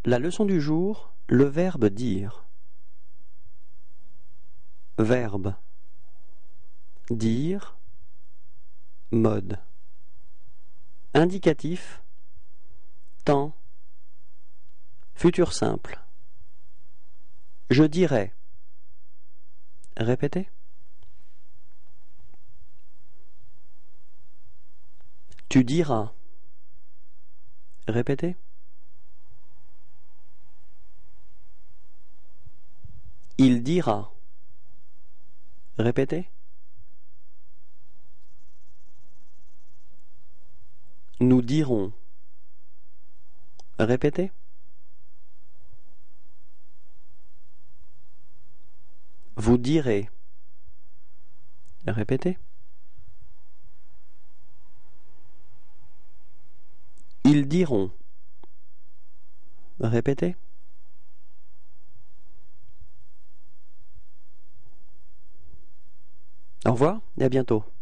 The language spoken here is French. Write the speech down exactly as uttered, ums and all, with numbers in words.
La leçon du jour, le verbe dire. Verbe. Dire. Mode. Indicatif. Temps. Futur simple. Je dirai. Répétez. Tu diras. Répétez. Il dira. Répétez. Nous dirons. Répétez. Vous direz. Répétez. Ils diront. Répétez. Au revoir et à bientôt.